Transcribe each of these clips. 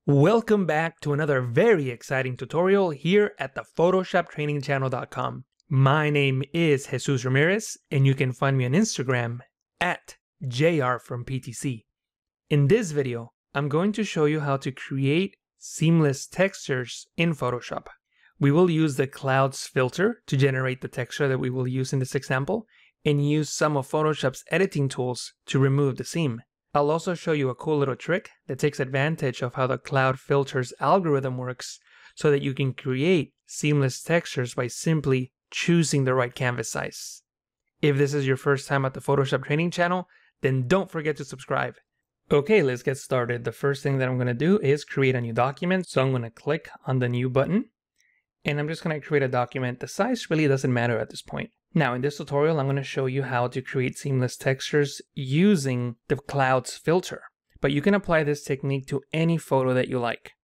Welcome back to another very exciting tutorial here at the PhotoshopTrainingChannel.com. My name is Jesus Ramirez, and you can find me on Instagram at JRFromPTC. In this video, I'm going to show you how to create seamless textures in Photoshop. We will use the clouds filter to generate the texture that we will use in this example, and use some of Photoshop's editing tools to remove the seam. I'll also show you a cool little trick that takes advantage of how the cloud filters algorithm works so that you can create seamless textures by simply choosing the right canvas size. If this is your first time at the Photoshop Training Channel, then don't forget to subscribe. Okay, let's get started. The first thing that I'm going to do is create a new document. So I'm going to click on the new button and I'm just going to create a document. The size really doesn't matter at this point. Now in this tutorial, I'm going to show you how to create seamless textures using the clouds filter. But you can apply this technique to any photo that you like.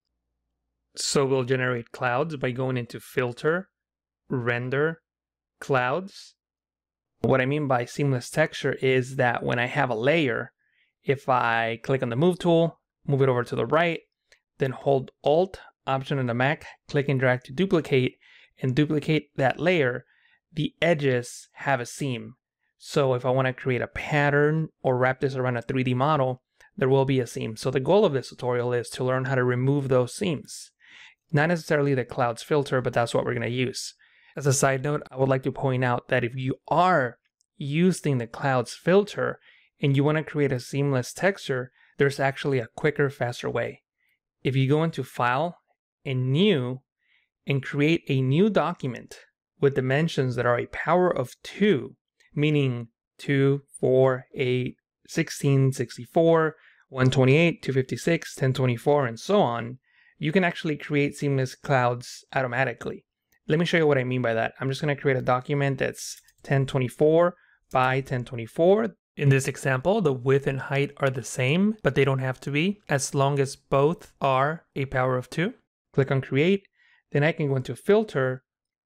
So we'll generate clouds by going into Filter, Render, Clouds. What I mean by seamless texture is that when I have a layer, if I click on the Move tool, move it over to the right, then hold Alt, Option on the Mac, click and drag to duplicate, and duplicate that layer, the edges have a seam. So if I want to create a pattern or wrap this around a 3D model, there will be a seam. So the goal of this tutorial is to learn how to remove those seams. Not necessarily the clouds filter, but that's what we're going to use. As a side note, I would like to point out that if you are using the clouds filter and you want to create a seamless texture, there's actually a quicker, faster way. If you go into File and New and create a new document with dimensions that are a power of 2, meaning 2, 4, 8, 16, 64, 128, 256, 1024, and so on, you can actually create seamless clouds automatically. Let me show you what I mean by that. I'm just going to create a document that's 1024 by 1024. In this example, the width and height are the same, but they don't have to be, as long as both are a power of 2. Click on Create, then I can go into Filter,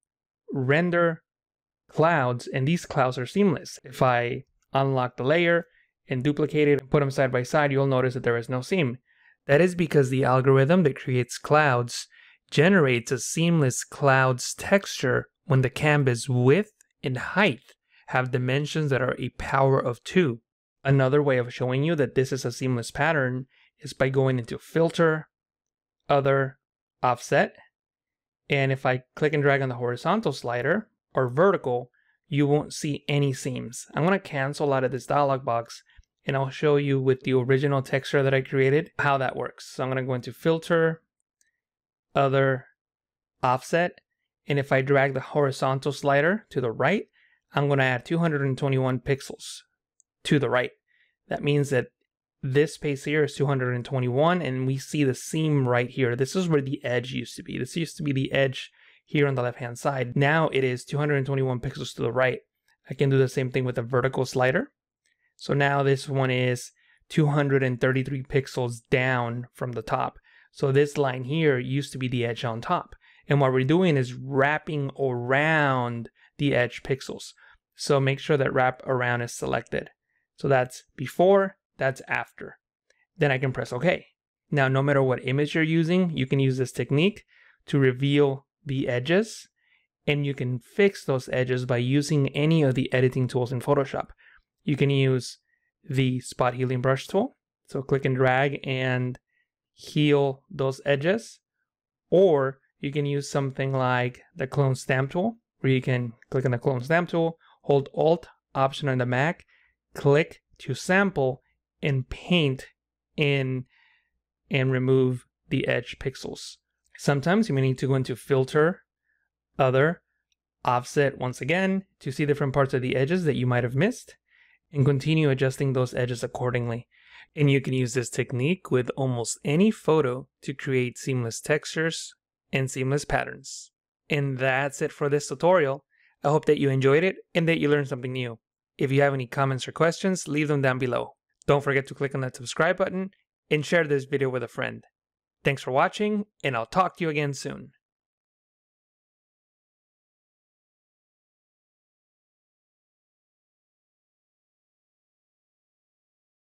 Render, Clouds, and these clouds are seamless. If I unlock the layer and duplicate it and put them side by side, you'll notice that there is no seam. That is because the algorithm that creates clouds generates a seamless clouds texture when the canvas width and height have dimensions that are a power of 2. Another way of showing you that this is a seamless pattern is by going into Filter, Other, Offset, and if I click and drag on the horizontal slider or vertical, you won't see any seams. I'm going to cancel out of this dialog box and I'll show you with the original texture that I created how that works. So I'm going to go into Filter, Other, Offset, and if I drag the horizontal slider to the right, I'm going to add 221 pixels to the right. That means that this space here is 221 and we see the seam right here. This is where the edge used to be. This used to be the edge here on the left hand side. Now it is 221 pixels to the right. I can do the same thing with the vertical slider. So now this one is 233 pixels down from the top. So this line here used to be the edge on top. And what we're doing is wrapping around the edge pixels. So make sure that wrap around is selected. So that's before, that's after. Then I can press OK. Now, no matter what image you're using, you can use this technique to reveal the edges, and you can fix those edges by using any of the editing tools in Photoshop. You can use the spot healing brush tool. So click and drag and heal those edges. Or you can use something like the clone stamp tool, where you can click on the clone stamp tool, hold Alt, Option on the Mac, click to sample, and paint in and remove the edge pixels. Sometimes you may need to go into Filter, Other, Offset once again to see different parts of the edges that you might have missed, and continue adjusting those edges accordingly. And you can use this technique with almost any photo to create seamless textures and seamless patterns. And that's it for this tutorial. I hope that you enjoyed it and that you learned something new. If you have any comments or questions, leave them down below. Don't forget to click on that subscribe button and share this video with a friend. Thanks for watching, and I'll talk to you again soon.